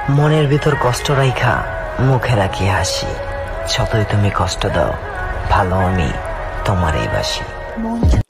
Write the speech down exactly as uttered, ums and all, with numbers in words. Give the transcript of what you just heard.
মনের ভিতর কষ্ট রাইখা মুখে রাখি হাসি, যতই তুমি কষ্ট দাও ভালো আমি তোমারই বাসি।